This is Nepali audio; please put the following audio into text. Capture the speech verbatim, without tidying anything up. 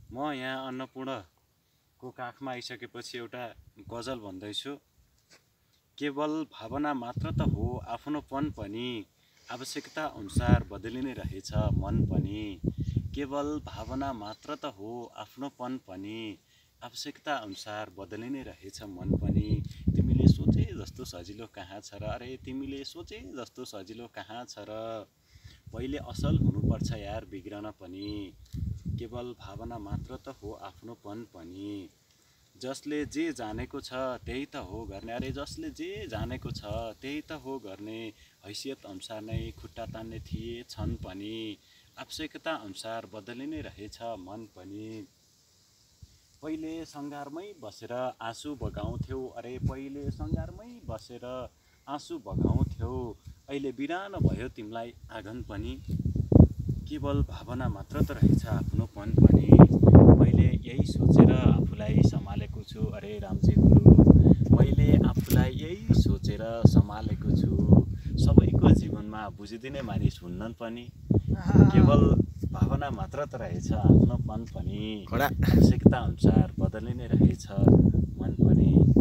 म यहाँ अन्नपूर्णको काखमा आइसकेपछि एउटा गजल भन्दैछु। केवल भावना मात्र त हो आफ्नोपन पनि, आवश्यकता अनुसार बदलिने रहेछ मन पनि। केवल भावना मात्र त हो आफ्नोपन पनि, आवश्यकता अनुसार बदलिने रहेछ मन पनि। तिमीले सोचे जस्तो सजिलो कहाँ छ र, अरे तिमीले सोचे जस्तो सजिलो कहाँ छ र। पहिले असल हुनुपर्छ यार बिग्रन पनि, केवल भावना मात्र त हो आफ्नोपन पनि। जसले जे जानेको छ त्यही त हो गर्ने, अरे जसले जे जानेको छ त्यही त हो गर्ने। हैसियत अनुसार नै खुट्टा तान्ने थिए छन् पनि, आवश्यकता अनुसार बदलिने रहेछ मन पनि। पहिले सङ्घारमै बसेर आँसु बगाउँथ्यौ, अरे पहिले सङ्घारमै बसेर आँसु बगाउँथ्यौ, अहिले बिरानो भयो तिमीलाई आँगन पनि। केवल भावना मात्र त रहेछ आफ्नोपन पनि, मैले यही सोचेर आफूलाई सम्हालेको छु, अरे रामजी गुरु मैले आफूलाई यही सोचेर सम्हालेको छु। सबैको जीवनमा बुझिदिने मानिस हुन्नन् पनि, केवल भावना मात्र त रहेछ आफ्नोपन पनि, आवश्यकता अनुसार बदलिने रहेछ मन पनि।